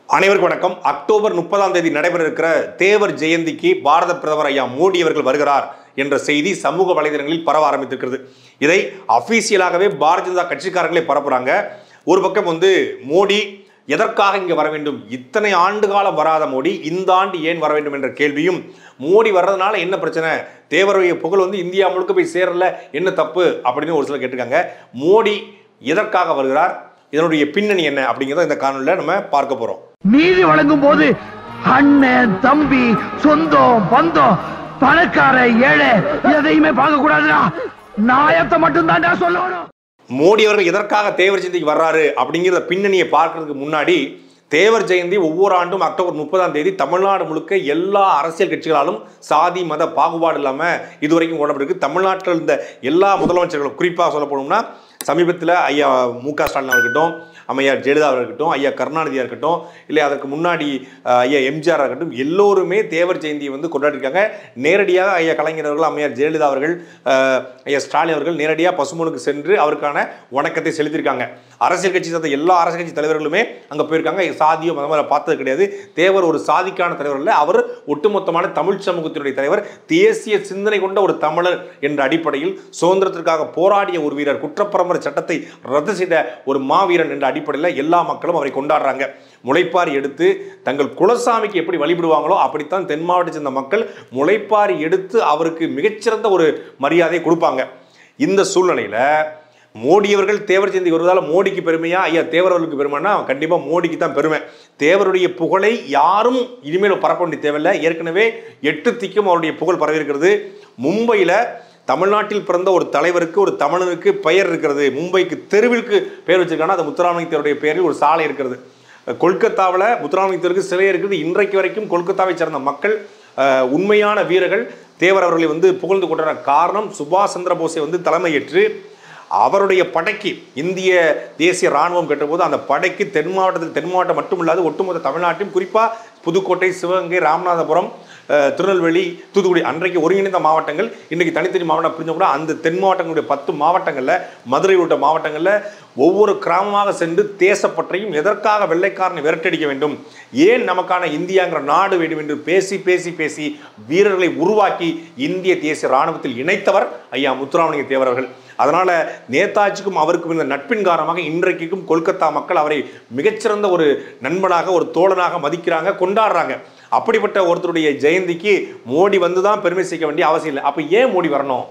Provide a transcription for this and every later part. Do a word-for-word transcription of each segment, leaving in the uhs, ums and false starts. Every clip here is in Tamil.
அனைவருக்கும் வணக்கம். அக்டோபர் முப்பதாம் தேதி நடைபெற இருக்கிற தேவர் ஜெயந்திக்கு பாரத பிரதமர் ஐயா மோடி அவர்கள் வருகிறார் என்ற செய்தி சமூக வலைதளங்களில் பரவ ஆரம்பித்திருக்கிறது. இதை அபிஷியலாகவே பாரதிய ஜனதா கட்சிக்காரர்களே பரப்புறாங்க. ஒரு பக்கம் வந்து மோடி எதற்காக இங்கே வர வேண்டும், இத்தனை ஆண்டு காலம் வராத மோடி இந்த ஆண்டு ஏன் வர வேண்டும் என்ற கேள்வியும், மோடி வர்றதுனால என்ன பிரச்சனை, தேவருடைய புகழ் வந்து இந்தியா முழுக்க போய் சேரல, என்ன தப்பு அப்படின்னு ஒரு சிலர் கேட்டிருக்காங்க. மோடி எதற்காக வருகிறார், இதனுடைய பின்னணி என்ன அப்படிங்கிறத இந்த காணொலியில் நம்ம பார்க்க போறோம். நீதி வழங்கும் போது அண்ணன் தம்பி சொந்தம் பந்தம் பணக்கார ஏழை எதையுமே பார்க்க கூடாதுடா, நாயத்தை மட்டும் தான் சொல்லணும். மோடி அவர்கள் எதற்காக தேவர் ஜெயந்திக்கு வர்றாரு அப்படிங்கிறத பின்னணியை பார்க்கறதுக்கு முன்னாடி, தேவர் ஜெயந்தி ஒவ்வொரு ஆண்டும் அக்டோபர் முப்பதாம் தேதி தமிழ்நாடு முழுக்க எல்லா அரசியல் கட்சிகளாலும் சாதி மத பாகுபாடு இல்லாமல் இதுவரைக்கும் கொண்டாடப்பட்டிருக்கு. தமிழ்நாட்டில் இருந்த எல்லா முதலமைச்சர்களும், குறிப்பாக சொல்ல போனோம்னா சமீபத்தில் ஐயா மு க ஸ்டாலின் இருக்கட்டும், அம்மையார் ஜெயலலிதா இருக்கட்டும், ஐயா கருணாநிதியாக இருக்கட்டும், இல்லை அதற்கு முன்னாடி ஐயா எம்ஜிஆர் இருக்கட்டும், எல்லோருமே தேவர் ஜெயந்தியை வந்து கொண்டாடிருக்காங்க. நேரடியாக ஐயா கலைஞர் அவர்கள், அம்மையார் ஜெயலலிதா அவர்கள், ஐயா ஸ்டாலின் அவர்கள் நேரடியாக பசுமனுக்கு சென்று அவருக்கான வணக்கத்தை செலுத்தியிருக்காங்க. அரசியல் கட்சி சார்ந்த எல்லா அரசியல் கட்சி தலைவர்களுமே அங்கே போயிருக்காங்க. சாதியோ மதமாக பார்த்தது கிடையாது. தேவர் ஒரு சாதிக்கான தலைவர் இல்லை, அவர் ஒட்டுமொத்தமான தமிழ் சமூகத்தினுடைய தலைவர், தேசிய சிந்தனை கொண்ட ஒரு தமிழர் என்ற அடிப்படையில் சுதந்திரத்திற்காக போராடிய ஒரு வீரர், குற்றப்பரம்பரை சட்டத்தை ரத்து செய்த ஒரு மாவீரன் என்ற அடிப்படையில் எல்லா மக்களும் அவரை கொண்டாடுறாங்க. முளைப்பாரி எடுத்து தங்கள் குலசாமிக்கு எப்படி வழிபடுவாங்களோ அப்படித்தான் தென் மாவட்டத்தை சேர்ந்த மக்கள் முளைப்பாரி எடுத்து அவருக்கு மிகச்சிறந்த ஒரு மரியாதையை கொடுப்பாங்க. இந்த சூழ்நிலையில மோடி அவர்கள் தேவர் ஜெயந்தி வருவதால் மோடிக்கு பெருமையா, ஐயா தேவர் அவர்களுக்கு பெருமைன்னா கண்டிப்பாக மோடிக்கு தான் பெருமை. தேவருடைய புகழை யாரும் இனிமேல் பரப்ப வேண்டிய தேவையில்லை. ஏற்கனவே எட்டு திக்கும் அவருடைய புகழ் பரவி இருக்கிறது. மும்பையில் தமிழ்நாட்டில் பிறந்த ஒரு தலைவருக்கு, ஒரு தமிழனுக்கு பெயர் இருக்கிறது. மும்பைக்கு தெருவிற்கு பெயர் வச்சிருக்காங்கன்னா அது முத்துராமலிங்க தேவருடைய பெயரில் ஒரு சாலை இருக்கிறது. கொல்கத்தாவில் முத்துராமலிங்க தேவருக்கு சிலை இருக்குது. இன்றைக்கு வரைக்கும் கொல்கத்தாவை சேர்ந்த மக்கள், உண்மையான வீரர்கள் தேவர் அவர்களை வந்து புகழ்ந்து கொண்டாட காரணம், சுபாஷ் சந்திர போஸை வந்து தலைமையேற்று அவருடைய படைக்கு இந்திய தேசிய இராணுவம் கட்டும்போது அந்த படைக்கு தென் மாவட்டத்தில், தென் மாவட்டம் மட்டும் இல்லாது ஒட்டுமொத்த தமிழ்நாட்டையும், குறிப்பாக புதுக்கோட்டை, சிவகங்கை, ராமநாதபுரம், திருநெல்வேலி, தூத்துக்குடி அன்றைக்கு ஒருங்கிணைந்த மாவட்டங்கள், இன்றைக்கு தனித்தனி மாவட்டம் பிரிஞ்ச கூட அந்த தென் மாவட்டங்களுடைய பத்து மாவட்டங்களில், மதுரை உள்ளிட்ட மாவட்டங்களில் ஒவ்வொரு கிராமமாக சென்று தேசப்பற்றையும், எதற்காக வெள்ளைக்காரனை விரட்டடிக்க வேண்டும், ஏன் நமக்கான இந்தியாங்கிற நாடு வேண்டும் என்று பேசி பேசி பேசி வீரர்களை உருவாக்கி இந்திய தேசிய இராணுவத்தில் இணைத்தவர் ஐயா முத்துராமலிங்க தேவர் அவர்கள். அதனால நேதாஜிக்கும் அவருக்கும் இந்த நட்பின் காரணமாக இன்றைக்கும் கொல்கத்தா மக்கள் அவரை மிகச்சிறந்த ஒரு நண்பனாக, ஒரு தோழனாக மதிக்கிறாங்க, கொண்டாடுறாங்க. அப்படிப்பட்ட ஒருத்தருடைய ஜெயந்திக்கு மோடி வந்து தான் பெருமை சேர்க்க வேண்டிய அவசியம் இல்லை. அப்போ ஏன் மோடி வரணும்?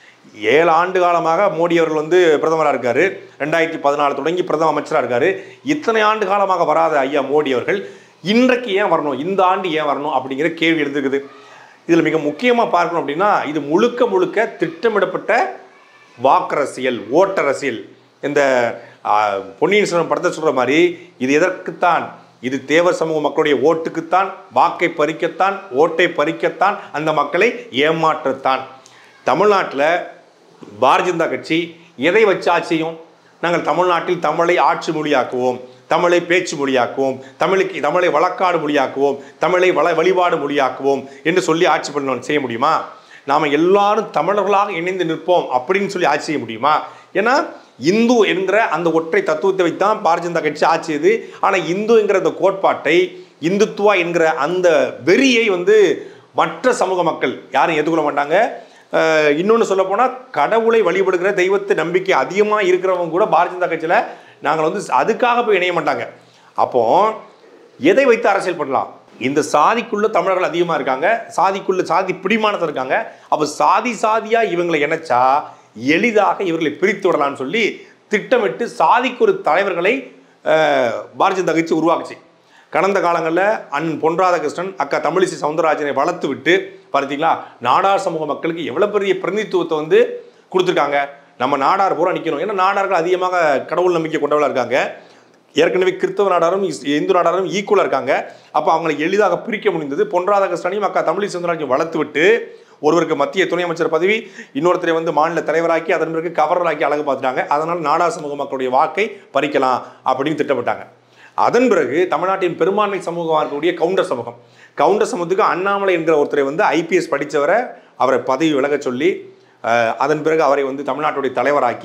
ஏழு ஆண்டு காலமாக மோடி அவர்கள் வந்து பிரதமராக இருக்காரு. ரெண்டாயிரத்தி பதினாலு தொடங்கி பிரதம அமைச்சராக இருக்காரு. இத்தனை ஆண்டு காலமாக வராத ஐயா மோடி அவர்கள் இன்றைக்கு ஏன் வரணும், இந்த ஆண்டு ஏன் வரணும் அப்படிங்கிற கேள்வி எழுந்துக்குது. இதில் மிக முக்கியமாக பார்க்கணும் அப்படின்னா, இது முழுக்க முழுக்க திட்டமிடப்பட்ட வாக்கரசியல், ஓட்டரசியல். இந்த பொன்னியின் செல்வன் படத்தை சொல்ற மாதிரி இது எதற்குத்தான், இது தேவர் சமூக மக்களுடைய ஓட்டுக்குத்தான், வாக்கை பறிக்கத்தான், ஓட்டை பறிக்கத்தான், அந்த மக்களை ஏமாற்றத்தான். தமிழ்நாட்டில் பாரதிய ஜனதா கட்சி எதை வச்சு ஆட்சியும், நாங்கள் தமிழ்நாட்டில் தமிழை ஆட்சி மொழியாக்குவோம், தமிழை பேச்சு மொழியாக்குவோம், தமிழுக்கு தமிழை வழக்காடு மொழியாக்குவோம், தமிழை வள வழிபாடு மொழியாக்குவோம் என்று சொல்லி ஆட்சி பண்ண செய்ய முடியுமா? நாம் எல்லாரும் தமிழர்களாக இணைந்து நிற்போம் அப்படின்னு சொல்லி ஆட்சி செய்ய முடியுமா? ஏன்னா இந்து என்கிற அந்த ஒற்றை தத்துவத்தை வைத்தான் பாரதிய ஜனதா கட்சி ஆட்சி செய்யுது. ஆனால் இந்து என்கிற அந்த கோட்பாட்டை, இந்துத்துவா என்கிற அந்த வெறியை வந்து மற்ற சமூக மக்கள் யாரும் ஏற்றுக்கொள்ள மாட்டாங்க. இன்னொன்று சொல்ல போனால், கடவுளை வழிபடுகிற தெய்வத்தை நம்பிக்கை அதிகமாக இருக்கிறவங்க கூட பாரதிய ஜனதா கட்சியில் நாங்கள் வந்து அதுக்காக போய் இணைய மாட்டாங்க. அப்போ எதை வைத்து அரசியல் பண்ணலாம்? இந்த சாதிக்குள்ள தமிழர்கள் அதிகமாக இருக்காங்க, சாதிக்குள்ள சாதி பிடிமானத்தில் இருக்காங்க. அப்போ சாதி சாதியாக இவங்களை இணைச்சா எளிதாக இவர்களை பிரித்து விடலான்னு சொல்லி திட்டமிட்டு சாதிக்கு ஒரு தலைவர்களை பாரதிய ஜனதா கட்சி உருவாக்குச்சு. கடந்த காலங்களில் அண்ணன் பொன் ராதாகிருஷ்ணன், அக்கா தமிழிசை சவுந்தரராஜனை வளர்த்து விட்டு பார்த்தீங்களா, நாடார் சமூக மக்களுக்கு எவ்வளோ பெரிய பிரதிநிதித்துவத்தை வந்து கொடுத்துருக்காங்க. நம்ம நாடார் பூரா நிற்கணும். ஏன்னா நாடார்கள் அதிகமாக கடவுள் நம்பிக்கை கொண்டவர்களாக இருக்காங்க. ஏற்கனவே கிறிஸ்தவ நாடாரும் இந்து நாடாரும் ஈக்குவலாக இருக்காங்க. அப்போ அவங்களை எளிதாக பிரிக்க முடிந்தது. பொன் ராதாகிருஷ்ணனையும் அக்கா தமிழிசை சவுந்தரராஜனையும் வளர்த்து விட்டு ஒருவருக்கு மத்திய துணை அமைச்சர் பதவி, இன்னொருத்தரை வந்து மாநில தலைவராக்கி, அதன் பிறகு கவர்னராக்கி அழகு பார்த்துட்டாங்க. அதனால் நாடார் சமூக மக்களுடைய வாக்கை பறிக்கலாம் அப்படின்னு திட்டமிட்டாங்க. அதன் பிறகு தமிழ்நாட்டின் பெரும்பான்மை சமூகமாக இருக்கக்கூடிய கவுண்டர் சமூகம், கவுண்டர் சமூகத்துக்கு அண்ணாமலை என்கிற ஒருத்தரை வந்து ஐபிஎஸ் படித்தவரை அவரை பதவி விலக சொல்லி, அதன் பிறகு அவரை வந்து தமிழ்நாட்டுடைய தலைவராக்கி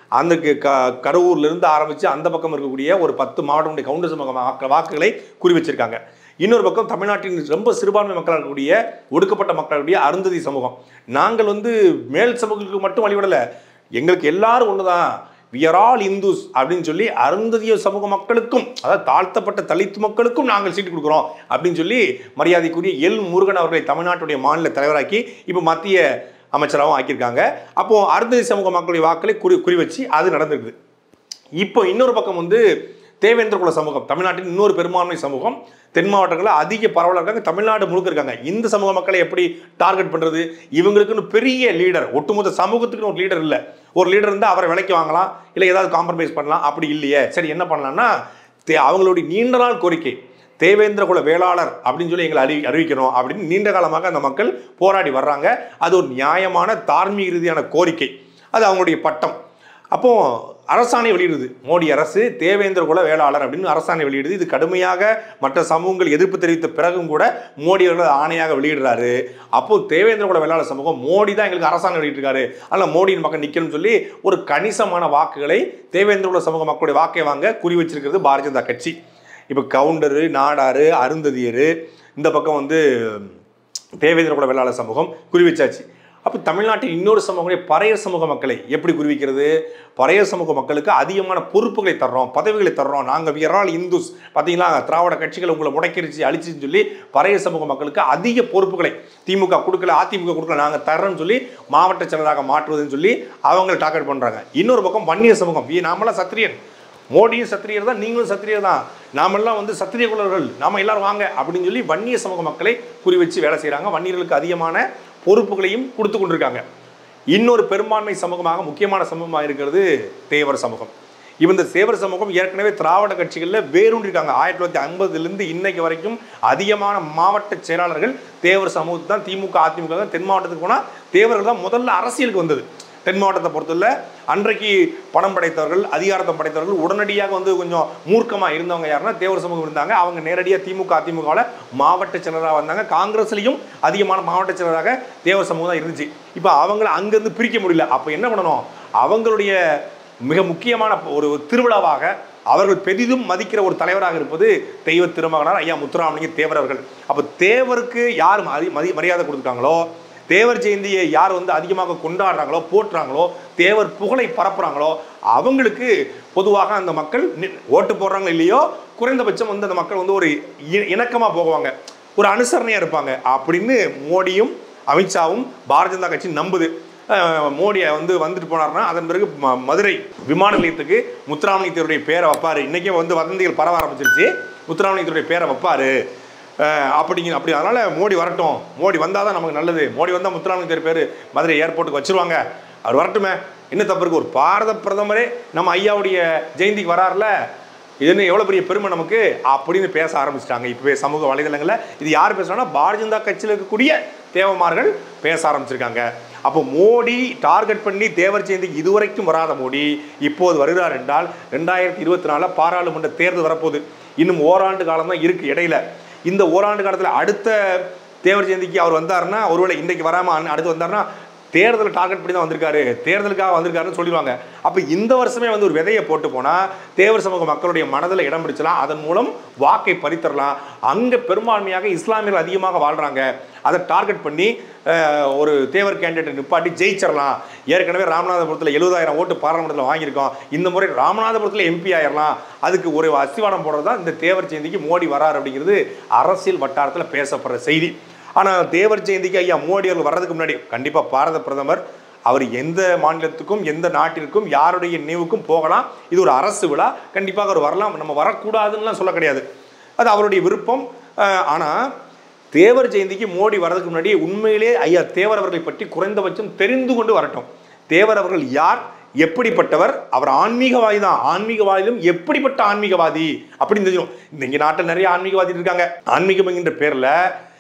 அந்த க கடவுர்லேருந்து ஆரம்பித்து அந்த பக்கம் இருக்கக்கூடிய ஒரு பத்து மாவட்டங்களுடைய கவுண்டர் சமூக வாக்குகளை குறி வச்சிருக்காங்க. இன்னொரு பக்கம் தமிழ்நாட்டின் ரொம்ப சிறுபான்மை மக்களாக இருக்கக்கூடிய ஒடுக்கப்பட்ட மக்களுடைய அருந்ததி சமூகம். நாங்கள் வந்து மேல் சமூகங்களுக்கு மட்டும் வழிபடலை, எங்களுக்கு எல்லாரும் ஒன்று தான், வி ஆர் ஆல் இந்துஸ் அப்படின்னு சொல்லி அருந்ததிய சமூக மக்களுக்கும், அதாவது தாழ்த்தப்பட்ட தலித் மக்களுக்கும் நாங்கள் சீட்டு கொடுக்குறோம் அப்படின்னு சொல்லி மரியாதைக்குரிய எல் முருகன் அவர்களை தமிழ்நாட்டுடைய மாநில தலைவராக்கி இப்போ மத்திய அமைச்சராகவும் ஆக்கியிருக்காங்க. அப்போது அருந்ததி சமூக மக்களுடைய வாக்களை குறி குறி வச்சு அது நடந்திருக்குது. இப்போ இன்னொரு பக்கம் வந்து தேவேந்திர குல சமூகம், தமிழ்நாட்டின் இன்னொரு பெரும்பான்மை சமூகம், தென் மாவட்டங்களில் அதிக பரவலாக இருக்காங்க, தமிழ்நாடு முழுக்க இருக்காங்க. இந்த சமூக மக்களை எப்படி டார்கெட் பண்ணுறது? இவங்களுக்குன்னு பெரிய லீடர், ஒட்டுமொத்த சமூகத்துக்குன்னு ஒரு லீடர் இல்லை. ஒரு லீடர் இருந்தால் அவரை விலைக்கு வாங்கலாம், இல்லை ஏதாவது காம்ப்ரமைஸ் பண்ணலாம், அப்படி இல்லையே. சரி, என்ன பண்ணலாம்னா அவங்களுடைய நீண்ட நாள் கோரிக்கை தேவேந்திர குல வேளாளர் அப்படின்னு சொல்லி எங்களை அறி அறிவிக்கணும் அப்படின்னு நீண்ட காலமாக அந்த மக்கள் போராடி வர்றாங்க. அது ஒரு நியாயமான தார்மீக ரீதியான கோரிக்கை, அது அவங்களுடைய பட்டம். அப்போ அரசாணை வெளியிடுது மோடி அரசு, தேவேந்திர குல வேளாளர் அப்படின்னு அரசாணை வெளியிடுது. இது கடுமையாக மற்ற சமூகங்கள் எதிர்ப்பு தெரிவித்த பிறகும் கூட மோடி அவர்கள் ஆணையாக வெளியிடுறாரு. அப்போ தேவேந்திர குல வேளாளர் சமூகம் மோடி தான் எங்களுக்கு அரசாணை வெளியிட்டிருக்காரு, அதனால் மோடியின் பக்கம் நிற்கணும்னு சொல்லி ஒரு கணிசமான வாக்குகளை தேவேந்திர குல சமூக மக்களுடைய வாக்கை வாங்க குறி வச்சிருக்கிறது பாரதிய ஜனதா கட்சி. இப்போ கவுண்டரு, நாடாரு, அருந்ததியர், இந்த பக்கம் வந்து தேவேந்திர குல வேளாளர் சமூகம் குறி வச்சாச்சு. அப்போ தமிழ்நாட்டில் இன்னொரு சமூகங்களுடைய பறையர் சமூக மக்களை எப்படி குறிவிக்கிறது? பறையர் சமூக மக்களுக்கு அதிகமான பொறுப்புகளை தர்றோம், பதவிகளை தர்றோம், நாங்கள் வி ஆர் ஆல் இந்துஸ், பார்த்தீங்களா திராவிட கட்சிகளை உங்களை முடக்கிருச்சு அழிச்சுன்னு சொல்லி பறையர் சமூக மக்களுக்கு அதிக பொறுப்புகளை திமுக கொடுக்கல, அதிமுக கொடுக்கல, நாங்கள் தர்றோம்னு சொல்லி மாவட்ட செயலராக மாற்றுவதுன்னு சொல்லி அவங்களை டார்கெட் பண்ணுறாங்க. இன்னொரு பக்கம் வன்னியர் சமூகம், நாமெல்லாம் சத்திரியன், மோடியும் சத்திரியர் தான், நீங்களும் சத்திரியர் தான், நாமெல்லாம் வந்து சத்திரிய குலர்கள், நாம எல்லாரும் வாங்க அப்படின்னு சொல்லி வன்னிய சமூக மக்களை குறி வச்சு வேலை செய்கிறாங்க. வன்னியர்களுக்கு அதிகமான பொறுப்புகளையும் கொடுத்து கொண்டிருக்காங்க. இன்னொரு பெரும்பான்மை சமூகமாக முக்கியமான சமூகமாக இருக்கிறது தேவர் சமூகம். இந்த தேவர் சமூகம் ஏற்கனவே திராவிட கட்சிகளில் வேரூன்றிருக்காங்க. ஆயிரத்தி தொள்ளாயிரத்தி ஐம்பதுலேருந்து இன்னைக்கு வரைக்கும் அதிகமான மாவட்ட செயலாளர்கள் தேவர் சமூகத்து தான். திமுக அதிமுக தென் மாவட்டத்துக்கு போனால் தேவர்கள் தான் முதல்ல அரசியலுக்கு வந்தது. தென் மாவட்டத்தை பொறுத்தவரை அன்றைக்கு பணம் படைத்தவர்கள், அதிகாரத்தை படைத்தவர்கள், உடனடியாக வந்து கொஞ்சம் மூர்க்கமாக இருந்தவங்க யாருன்னா தேவர் சமூகம் இருந்தாங்க. அவங்க நேரடியாக திமுக அதிமுகவில் மாவட்ட செயலராக வந்தாங்க. காங்கிரஸ்லையும் அதிகமான மாவட்ட செயலராக தேவர் சமூகம் தான் இருந்துச்சு. இப்போ அவங்கள அங்கேருந்து பிரிக்க முடியல. அப்போ என்ன பண்ணணும்? அவங்களுடைய மிக முக்கியமான ஒரு திருவிழாவாக அவர்கள் பெரிதும் மதிக்கிற ஒரு தலைவராக இருப்பது தெய்வ திருமகனார் ஐயா முத்துராமலிங்க தேவர் அவர்கள். அப்போ தேவருக்கு யார் மதி மரியாதை கொடுத்துருக்காங்களோ, தேவர் ஜெயந்தியை யார் வந்து அதிகமாக கொண்டாடுறாங்களோ, போட்டுறாங்களோ, தேவர் புகழை பரப்புறாங்களோ, அவங்களுக்கு பொதுவாக அந்த மக்கள் ஓட்டு போடுறாங்க இல்லையோ, குறைந்தபட்சம் வந்து அந்த மக்கள் வந்து ஒரு இணக்கமாக போகுவாங்க, ஒரு அனுசரணையாக இருப்பாங்க அப்படின்னு மோடியும் அமித்ஷாவும் பாரதிய ஜனதா கட்சி நம்புது. மோடியை வந்து வந்துட்டு போனார்னா அதன் பிறகு மதுரை விமான நிலையத்துக்கு முத்துராமலிங்க தேவருடைய பேரை வைப்பார். இன்றைக்கே வந்து வதந்திகள் பரவ ஆரம்பிச்சிருச்சு, முத்துராமலிங்க தேவருடைய பேரை வைப்பார் அப்படிங்க. அப்படி அதனால் மோடி வரட்டும், மோடி வந்தால் தான் நமக்கு நல்லது, மோடி வந்தால் முத்துராமலிங்க தேவர் பேர் மதுரை ஏர்போர்ட்டுக்கு வச்சுருவாங்க, அவர் வரட்டுமே, என்ன தப்பு இருக்கு? ஒரு பாரத பிரதமரே நம்ம ஐயாவுடைய ஜெயந்திக்கு வராருல, இது என்ன எவ்வளோ பெரிய பெருமை நமக்கு அப்படின்னு பேச ஆரம்பிச்சிட்டாங்க இப்போவே சமூக வலைதளங்களில். இது யார் பேசுகிறாங்கன்னா பாரதிய ஜனதா கட்சியில் இருக்கக்கூடிய தேவமார்கள் பேச ஆரம்பிச்சிருக்காங்க. அப்போ மோடி டார்கெட் பண்ணி தேவர் ஜெயந்திக்கு இதுவரைக்கும் வராத மோடி இப்போது வருகிறார் என்றால் ரெண்டாயிரத்தி இருபத்தி நாலில் பாராளுமன்ற தேர்தல் வரப்போகுது. இன்னும் ஓராண்டு காலம் தான் இருக்குது இடையில. இந்த ஓராண்டு காலத்தில் அடுத்த தேவர் ஜெயந்திக்கு அவர் வந்தாருன்னா, ஒருவேளை இன்றைக்கு வராமல் அடுத்து வந்தாருன்னா தேர்தலை டார்கெட் பண்ணி தான் வந்திருக்காரு, தேர்தலுக்காக வந்திருக்காருன்னு சொல்லிடுவாங்க. அப்போ இந்த வருஷமே வந்து ஒரு விதையை போட்டு போனால் தேவர் சமூக மக்களுடைய மனதில் இடம் பிடிச்சலாம், அதன் மூலம் வாக்கை பறித்தரலாம். அங்கே பெரும்பான்மையாக இஸ்லாமியர்கள் அதிகமாக வாழ்கிறாங்க, அதை டார்கெட் பண்ணி ஒரு தேவர் கேண்டிடேட்டை நிப்பாட்டி ஜெயிச்சிடலாம். ஏற்கனவே ராமநாதபுரத்தில் எழுபதாயிரம் ஓட்டு பாராளுமன்றத்தில் வாங்கியிருக்கோம், இந்த முறை ராமநாதபுரத்தில் எம்பி ஆயிடலாம், அதுக்கு ஒரு அஸ்திவாரம் போடுறது தான் இந்த தேவர் ஜெயந்திக்கு மோடி வரார் அப்படிங்கிறது அரசியல் வட்டாரத்தில் பேசப்படுற செய்தி. ஆனால் தேவர் ஜெயந்திக்கு ஐயா மோடி அவர்கள் வர்றதுக்கு முன்னாடி கண்டிப்பாக பாரத பிரதமர் அவர் எந்த மாநிலத்துக்கும் எந்த நாட்டிற்கும் யாருடைய நினைவுக்கும் போகலாம், இது ஒரு அரசு விழா, கண்டிப்பாக அவர் வரலாம், நம்ம வரக்கூடாதுன்னுலாம் சொல்ல கிடையாது, அது அவருடைய விருப்பம். ஆனால் தேவர் ஜெயந்திக்கு மோடி வர்றதுக்கு முன்னாடி உண்மையிலே ஐயா தேவர் அவர்களை பற்றி குறைந்தபட்சம் தெரிந்து கொண்டு வரட்டும். தேவர் அவர்கள் யார், எப்படிப்பட்டவர், அவர் ஆன்மீகவாதி தான், ஆன்மீகவாதியிலும் எப்படிப்பட்ட ஆன்மீகவாதி அப்படின்னு தெரியும். இங்கே நாட்டில் நிறைய ஆன்மீகவாதி இருக்காங்க. ஆன்மீகம் என்கின்ற பேரில்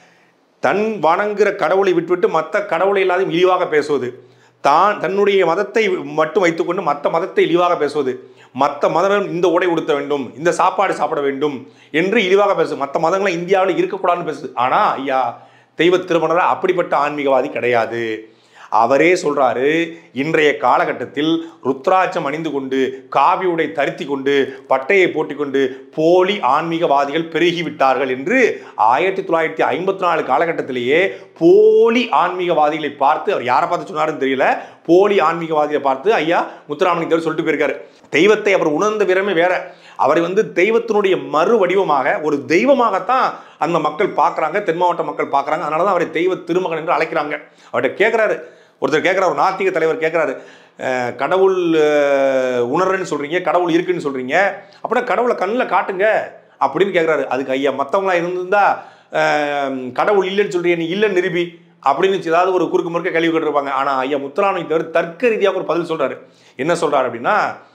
தன் வணங்குகிற கடவுளை விட்டுவிட்டு மற்ற கடவுளை இல்லாதையும் இழிவாக பேசுவது, தான் தன்னுடைய மதத்தை மட்டும் வைத்துக்கொண்டு மற்ற மதத்தை இழிவாக பேசுவது, மற்ற மதம் இந்த உடை உடுத்த வேண்டும், இந்த சாப்பாடு சாப்பிட வேண்டும் என்று இழிவாக பேசுது, மற்ற மதங்களை இந்தியாவில் இருக்கக்கூடாதுன்னு பேசுது. ஆனால் ஐயா தெய்வ திருமணர் அப்படிப்பட்ட ஆன்மீகவாதி கிடையாது. அவரே சொல்றாரு, இன்றைய காலகட்டத்தில் ருத்ராட்சம் அணிந்து கொண்டு காவி உடை தரித்தி கொண்டு பட்டையை போட்டிக்கொண்டு போலி ஆன்மீகவாதிகள் பெருகிவிட்டார்கள் என்று ஆயிரத்தி தொள்ளாயிரத்தி ஐம்பத்தி நாலு காலகட்டத்திலேயே போலி ஆன்மீகவாதிகளை பார்த்து, அவர் யாரை பார்த்து சொன்னாருன்னு தெரியல, போலி ஆன்மீகவாதியை பார்த்து ஐயா முத்துராமலிங்க தேவர் சொல்லிட்டு போயிருக்காரு. தெய்வத்தை அவர் உணர்ந்த விதமே வேற. அவரை வந்து தெய்வத்தினுடைய மறு வடிவமாக, ஒரு தெய்வமாகத்தான் அந்த மக்கள் பார்க்குறாங்க, தென் மாவட்ட மக்கள் பார்க்குறாங்க. அதனால தான் அவரை தெய்வ திருமகன் என்று அழைக்கிறாங்க. அவர்கிட்ட கேட்குறாரு, ஒருத்தர் கேட்குறாரு, ஒரு நாத்திக தலைவர் கேட்குறாரு, கடவுள் உணர்றேன்னு சொல்கிறீங்க, கடவுள் இருக்குன்னு சொல்கிறீங்க, அப்படின்னா கடவுளை கண்ணில் காட்டுங்க அப்படின்னு கேட்குறாரு. அதுக்கு ஐயா மற்றவங்களா இருந்திருந்தா கடவுள் இல்லைன்னு சொல்கிறீங்க, நீ இல்லைன்னு நிரூபி அப்படின்னு ஏதாவது ஒரு குறுக்கு முறுக்க கேள்வி கேட்டிருப்பாங்க. ஆனால் ஐயா முத்துராமலிங்க தேவர் தர்க்க ரீதியாக ஒரு பதில் சொல்கிறாரு. என்ன சொல்கிறார் அப்படின்னா,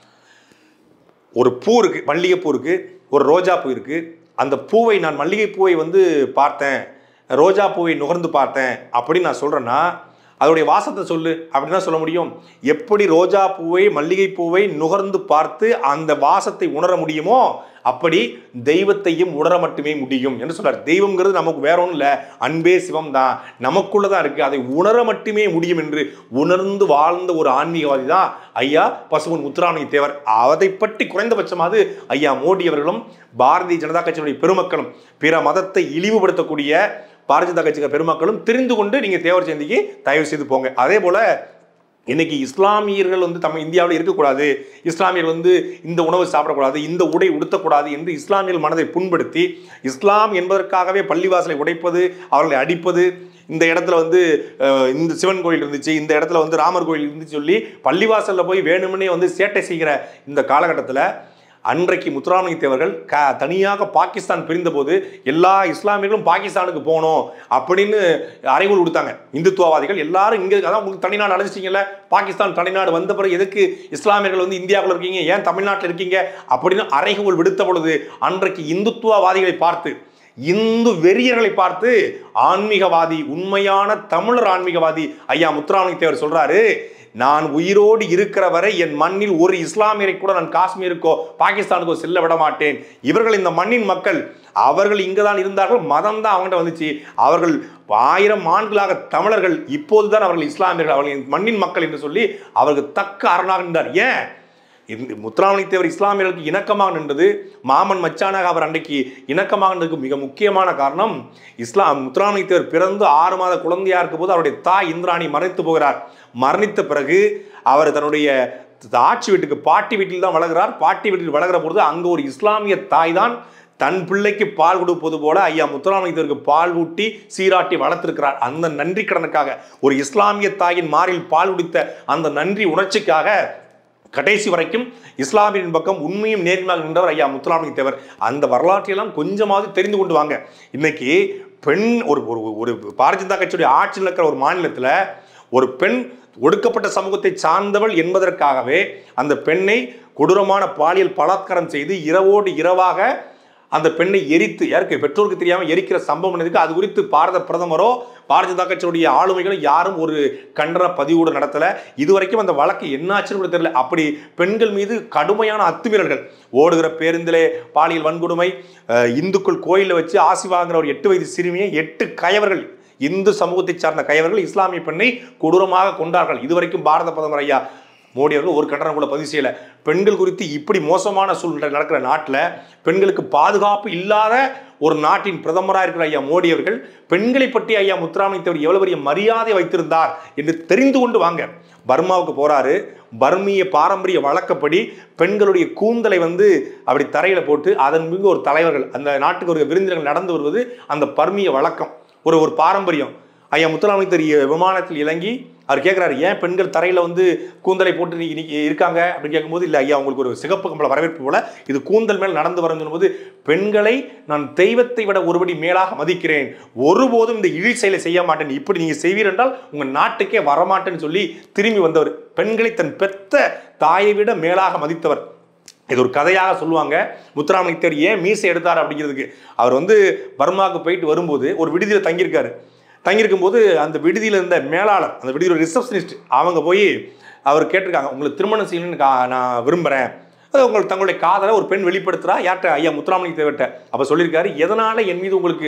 ஒரு பூ இருக்குது, மல்லிகைப்பூ இருக்குது, ஒரு ரோஜா பூ இருக்குது. அந்த பூவை நான் மல்லிகை பூவை வந்து பார்த்தேன், ரோஜா பூவை நுகர்ந்து பார்த்தேன் அப்படின்னு நான் சொல்கிறேன்னா அதோடைய வாசத்தை சொல்லு அப்படின்னு தான் சொல்ல முடியும். எப்படி ரோஜா பூவை மல்லிகை பூவை நுகர்ந்து பார்த்து அந்த வாசத்தை உணர முடியுமோ அப்படி தெய்வத்தையும் உணர மட்டுமே முடியும் என்று சொல்றார். தெய்வம்ங்கிறது நமக்கு வேற ஒன்றும் இல்லை, அன்பே சிவம் தான், நமக்குள்ளதான் இருக்கு, அதை உணர மட்டுமே முடியும் என்று உணர்ந்து வாழ்ந்த ஒரு ஆன்மீகவாதி தான் ஐயா பசும்பொன் முத்துராமலிங்க தேவர். அதை பற்றி குறைந்தபட்சமாவது ஐயா மோடி அவர்களும் பாரதிய ஜனதா கட்சியினுடைய பெருமக்களும் பிற மதத்தை இழிவுபடுத்தக்கூடிய பாரதிய ஜனதா கட்சி பெருமக்களும் தெரிந்து கொண்டு நீங்க தேவர் ஜெயந்திக்கு தயவு செய்து போங்க. அதே போல இன்னைக்கு இஸ்லாமியர்கள் வந்து நம்ம இந்தியாவில் இருக்கக்கூடாது, இஸ்லாமியர் வந்து இந்த உணவு சாப்பிடக்கூடாது, இந்த உடை உடுத்தக்கூடாது என்று இஸ்லாமியர்கள் மனதை புண்படுத்தி இஸ்லாம் என்பதற்காகவே பள்ளிவாசலை உடைப்பது, அவர்களை அடிப்பது, இந்த இடத்துல வந்து இந்த சிவன் கோயில் இருந்துச்சு, இந்த இடத்துல வந்து ராமர் கோயில் இருந்துச்சு சொல்லி பள்ளிவாசலில் போய் வேணும்னே வந்து சேட்டை செய்கிற இந்த காலகட்டத்தில் அன்றைக்கு முத்துராமலிங்க தேவர்கள் க தனியாக பாகிஸ்தான் பிரிந்த போது எல்லா இஸ்லாமியர்களும் பாகிஸ்தானுக்கு போகணும் அப்படின்னு அறைகூல் கொடுத்தாங்க. இந்துத்துவவாதிகள் எல்லாரும் இங்கே, அதான் உங்களுக்கு தனிநாடு அழைச்சிட்டிங்கல்ல, பாகிஸ்தான் தனிநாடு வந்த பிறகு எதுக்கு இஸ்லாமியர்கள் வந்து இந்தியாவில் இருக்கீங்க, ஏன் தமிழ்நாட்டில் இருக்கீங்க அப்படின்னு அறைகூல் விடுத்த பொழுது அன்றைக்கு இந்துத்துவவாதிகளை பார்த்து, இந்து வெறியர்களை பார்த்து ஆன்மீகவாதி, உண்மையான தமிழர் ஆன்மீகவாதி ஐயா முத்துராமலிங்க தேவர் சொல்றாரு, நான் உயிரோடு இருக்கிற வரை என் மண்ணில் ஒரு இஸ்லாமியரை கூட நான் காஷ்மீருக்கோ பாகிஸ்தானுக்கோ செல்ல விட மாட்டேன். இவர்கள் இந்த மண்ணின் மக்கள், அவர்கள் இங்குதான் இருந்தார்கள், மதம் தான் அவங்கள்ட்ட வந்துச்சு, அவர்கள் ஆயிரம் ஆண்டுகளாக தமிழர்கள், இப்போதுதான் அவர்கள் இஸ்லாமியர்கள், அவர்கள் மண்ணின் மக்கள் என்று சொல்லி அவர்கள் தக்க அரணாக நின்றார். ஏன் இந்த முத்துராமலிங்க தேவர் இஸ்லாமியர்களுக்கு இணக்கமாக நின்றது, மாமன் மச்சானாக அவர் அன்றைக்கு இணக்கமாக நின்றதுக்கு மிக முக்கியமான காரணம், இஸ்லாம் முத்துராமலிங்க தேவர் பிறந்து ஆறு மாத குழந்தையா இருக்கும் போது அவருடைய தாய் இந்திராணி மரணித்து போகிறார். மரணித்த பிறகு அவர் தன்னுடைய ஆட்சி வீட்டுக்கு, பாட்டி வீட்டில் தான் வளர்கிறார். பாட்டி வீட்டில் வளர்கிற பொழுது அங்கு ஒரு இஸ்லாமிய தாய் தான் தன் பிள்ளைக்கு பால் கொடுப்பது போல ஐயா முத்துராமலிங்க தேவருக்கு பால் ஊட்டி சீராட்டி வளர்த்திருக்கிறார். அந்த நன்றி கடனுக்காக, ஒரு இஸ்லாமிய தாயின் மாரில் பால் குடித்த அந்த நன்றி உணர்ச்சிக்காக கடைசி வரைக்கும் இஸ்லாமியின் பக்கம் உண்மையும் நேர்மையாக நின்றவர் ஐயா முத்துராமலிங்க தேவர். அந்த வரலாற்றையெல்லாம் கொஞ்சமாவது தெரிந்து கொண்டு வாங்க. இன்னைக்கு பெண் ஒரு ஒரு பாரதிய ஜனதா கட்சியுடைய ஆட்சியில் இருக்கிற ஒரு மாநிலத்தில் ஒரு பெண் ஒடுக்கப்பட்ட சமூகத்தை சார்ந்தவள் என்பதற்காகவே அந்த பெண்ணை கொடூரமான பாலியல் பலாத்காரம் செய்து இரவோடு இரவாக அந்த பெண்ணை எரித்து, யாருக்கு பெற்றோருக்கு தெரியாமல் எரிக்கிற சம்பவம் இருக்கு. அது குறித்து பாரத பிரதமரோ பாரதிய ஜனதா கட்சியுடைய ஆளுமைகளும் யாரும் ஒரு கண்டன பதிவோடு நடத்தல. இதுவரைக்கும் அந்த வழக்கு என்னாச்சுன்னு கூட தெரியல. அப்படி பெண்கள் மீது கடுமையான அத்துமீறல்கள், ஓடுகிற பேருந்திலே பாலியல் வன்கொடுமை, இந்துக்கள் கோயிலில் வச்சு ஆசி வாங்குற ஒரு எட்டு வயது சிறுமியை எட்டு கயவர்கள், இந்து சமூகத்தை சார்ந்த கயவர்கள் இஸ்லாமிய பெண்ணை கொடூரமாக கொண்டார்கள். இதுவரைக்கும் பாரத பிரதமர் ஐயா மோடி அவர்கள் ஒரு கண்டனம் கூட பதிவு செய்யல. பெண்கள் குறித்து இப்படி மோசமான சூழ்நிலை நடக்கிற நாட்டில், பெண்களுக்கு பாதுகாப்பு இல்லாத ஒரு நாட்டின் பிரதமராக இருக்கிற ஐயா மோடி அவர்கள் பெண்களை பற்றி ஐயா முத்துராமலிங்க தேவர் எவ்வளவு பெரிய மரியாதை வைத்திருந்தார் என்று தெரிந்து கொண்டு வாங்க. பர்மாவுக்கு போறாரு, பர்மிய பாரம்பரிய வழக்கப்படி பெண்களுடைய கூந்தலை வந்து அப்படி தரையில போட்டு அதன் மீது ஒரு தலைவர்கள், அந்த நாட்டுக்கு ஒரு விருந்தினர்கள் நடந்து வருவது அந்த பர்மிய வழக்கம், ஒரு ஒரு பாரம்பரியம். ஐயா முத்துராமலிங்க தேவர் விமானத்தில் இறங்கி அவர் கேட்குறாரு, ஏன் பெண்கள் தரையில் வந்து கூந்தலை போட்டு இன்னைக்கு இருக்காங்க அப்படின்னு கேட்கும்போது, இல்லை ஐயா உங்களுக்கு ஒரு சிகப்பு கம்பள வரவேற்பு போல இது கூந்தல் மேல் நடந்து வரணும் சொல்லும்போது, பெண்களை நான் தெய்வத்தை விட ஒருபடி மேலாக மதிக்கிறேன், ஒருபோதும் இந்த இழி செயலை செய்ய மாட்டேன், இப்படி நீங்கள் செய்வீர் என்றால் உங்கள் நாட்டுக்கே வரமாட்டேன்னு சொல்லி திரும்பி வந்தவர். பெண்களை தன் பெத்த தாயை விட மேலாக மதித்தவர். இது ஒரு கதையாக சொல்லுவாங்க. முத்துராமலிங்க தேவர் ஏன் மீசை எடுத்தார் அப்படிங்கிறதுக்கு, அவர் வந்து பர்மாவுக்கு போயிட்டு வரும்போது ஒரு விடுதியில் தங்கியிருக்காரு. தங்கியிருக்கும் போது அந்த விடுதியில் இருந்த மேலாளர், அந்த விடுதியில் ரிசப்ஷனிஸ்ட், அவங்க போய் அவர் கேட்டிருக்காங்க, உங்களுக்கு திருமணம் செய்யணும்னு நான் விரும்புகிறேன், அது உங்களுக்கு தங்களுடைய காதலை ஒரு பெண் வெளிப்படுத்துகிறா யார்கிட்ட, ஐயா முத்துராமலிங்க தேவர்கிட்ட. அப்போ சொல்லியிருக்காரு, எதனால் என் மீது உங்களுக்கு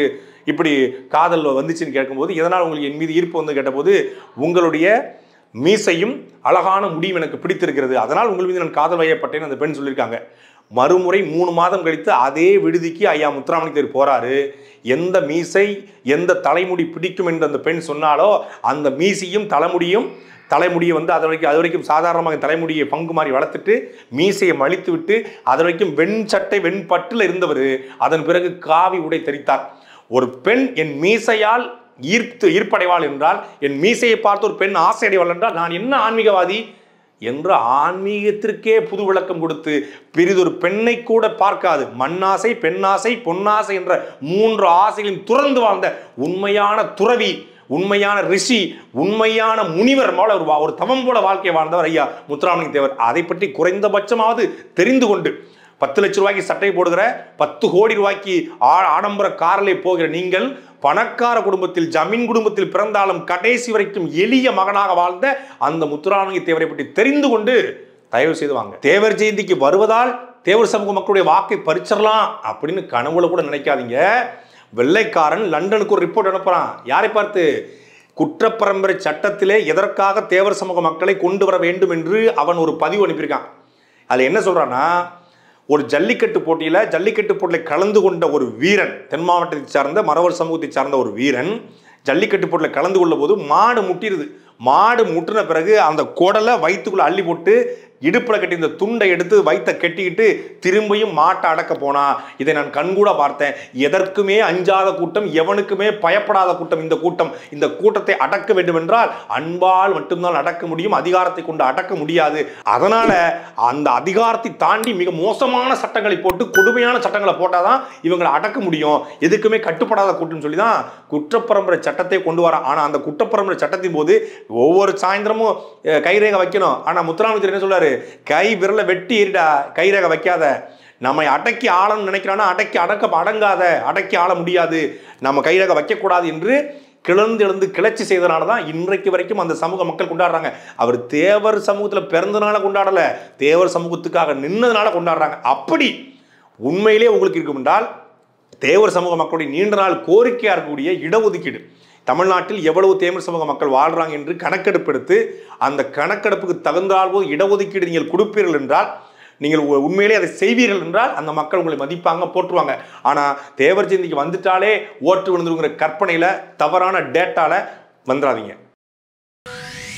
இப்படி காதல் வந்துச்சுன்னு கேட்கும்போது எதனால் உங்களுக்கு என் மீது ஈர்ப்பு வந்து கேட்டபோது உங்களுடைய மீசையும் அழகான முடியும் எனக்கு பிடித்திருக்கிறது, அதனால் உங்கள் மீது நான் காதல் வயப்பட்டேன்னு அந்த பெண் சொல்லியிருக்காங்க. மறுமுறை மூணு மாதம் கழித்து அதே விடுதிக்கு ஐயா முத்துராமலிங்க தேவர் போறாரு. எந்த மீசை எந்த தலைமுடி பிடிக்கும் என்று அந்த பெண் சொன்னாலோ அந்த மீசையும் தலைமுடியும் தலைமுடியை வந்து அது வரைக்கும் அது வரைக்கும் சாதாரணமாக தலைமுடியை பங்கு மாதிரி வளர்த்துட்டு மீசையை மலித்து விட்டு அது வரைக்கும் வெண் சட்டை வெண்பட்டில் இருந்தவர் அதன் பிறகு காவி உடை தரித்தார். ஒரு பெண் என் மீசையால் ஈர்த்து ஈர்ப்படைவாள் என்றால், என் மீசையை பார்த்து ஒரு பெண் ஆசை அடைவாள் என்றால் நான் என்ன ஆன்மீகவாதி என்ற ஆன்மீகத்திற்கே புது விளக்கம் கொடுத்து பெரிதொரு பெண்ணை கூட பார்க்காது மண்ணாசை பெண்ணாசை பொன்னாசை என்ற மூன்று ஆசைகளின் துறந்து வாழ்ந்த உண்மையான துறவி, உண்மையான ரிஷி, உண்மையான முனிவர் போல ஒரு தவம் போல வாழ்க்கை வாழ்ந்தவர் ஐயா முத்துராமலிங்க தேவர். அதை பற்றி குறைந்தபட்சமாவது தெரிந்து கொண்டு பத்து லட்சம் ரூபாய்க்கு சட்டை போடுகிற பத்து கோடி ரூபாய்க்கு ஆடம்பர காரிலே போகிற நீங்கள் பணக்கார குடும்பத்தில் ஜமீன் குடும்பத்தில் பிறந்தாலும் கடைசி வரைக்கும் எளிய மகனாக வாழ்ந்த அந்த முத்துராமலிங்க தேவரை பற்றி தெரிந்து கொண்டு தயவு செய்து வாங்க. தேவர் ஜெயந்திக்கு வருவதால் தேவர் சமூக மக்களுடைய வாக்கை பறிச்சிடலாம் அப்படின்னு கனவுல கூட நினைக்காதீங்க. வெள்ளைக்காரன் லண்டனுக்கு ஒரு ரிப்போர்ட் அனுப்புறான். யாரை பார்த்து? குற்றப்பரம்பரை சட்டத்திலே எதற்காக தேவர் சமூக மக்களை கொண்டு வர வேண்டும் என்று அவன் ஒரு பதிவு அனுப்பியிருக்கான். அதில் என்ன சொல்றான்னா, ஒரு ஜல்லிக்கட்டு போட்டியில ஜல்லிக்கட்டு போட்டியில் கலந்து கொண்ட ஒரு வீரன், தென் மாவட்டத்தை சார்ந்த மறவர் சமூகத்தை சார்ந்த ஒரு வீரன் ஜல்லிக்கட்டு போட்டியில் கலந்து கொள்ள போது மாடு முட்டிடுது. மாடு முட்டின பிறகு அந்த குடலை வயிற்றுக்குள்ள அள்ளி போட்டு இடுப்புல கட்டி இந்த துண்டை எடுத்து வயிற்ற கட்டிக்கிட்டு திரும்பியும் மாட்டை அடக்க போனா. இதை நான் கண்கூட பார்த்தேன். எதற்குமே அஞ்சாத கூட்டம், எவனுக்குமே பயப்படாத கூட்டம் இந்த கூட்டம். இந்த கூட்டத்தை அடக்க வேண்டும் என்றால் அன்பால் மட்டும்தான் அடக்க முடியும், அதிகாரத்தை கொண்டு அடக்க முடியாது. அதனால அந்த அதிகாரத்தை தாண்டி மிக மோசமான சட்டங்களை போட்டு கொடுமையான சட்டங்களை போட்டாதான் இவங்களை அடக்க முடியும். எதுக்குமே கட்டுப்படாத கூட்டம் சொல்லிதான் குற்றப்பரம்பரை சட்டத்தை கொண்டு வர. ஆனா அந்த குற்றப்பரம்பரை சட்டத்தின் போது ஒவ்வொரு சாயந்தரமும் கைரேகை வைக்கணும். ஆனா முத்துராமலிங்க என்ன சொல்றாரு? கை விரல வெட்டி இருடா, கைரேகை வைக்காத. நம்மை அடக்கி ஆளன்னு நினைக்கிறானா அடக்கி அடக்க அடங்காத, அடக்கி ஆள முடியாது, நம்ம கைரேகை வைக்கக்கூடாது என்று கிளர்ந்து எழுந்து கிளர்ச்சி செய்தனால தான் இன்றைக்கு வரைக்கும் அந்த சமூக மக்கள் கொண்டாடுறாங்க. அவர் தேவர் சமூகத்தில் பிறந்தனால கொண்டாடல, தேவர் சமூகத்துக்காக நின்னதுனால கொண்டாடுறாங்க. அப்படி உண்மையிலே உங்களுக்கு இருக்கும் என்றால் தேவர் சமூக மக்களுடைய நீண்ட நாள் கோரிக்கையா இருக்கக்கூடிய இடஒதுக்கீடு, தமிழ்நாட்டில் எவ்வளவு தேவர் சமூக மக்கள் வாழ்றாங்க என்று கணக்கெடுப்பு எடுத்து அந்த கணக்கெடுப்புக்கு தகுந்தால் போது இடஒதுக்கீடு நீங்கள் கொடுப்பீர்கள் என்றால், நீங்கள் உண்மையிலே அதை செய்வீர்கள் என்றால் அந்த மக்கள் உங்களை மதிப்பாங்க, போற்றுவாங்க. ஆனால் தேவர் ஜெயந்திக்கு வந்துட்டாலே ஓட்டு விழுந்துருங்கிற கற்பனையில் தவறான டேட்டால வந்துடாதீங்க.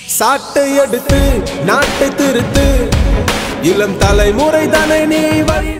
சாட்டை எடுத்து நாட்டை திருத்து, இளம் தலைமுறை தானே நீ வழி